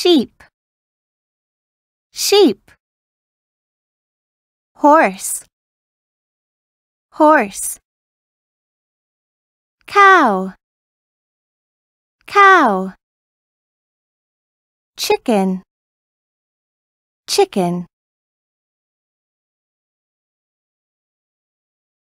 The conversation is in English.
sheep, sheep. Horse, horse. Cow, cow. Chicken, chicken.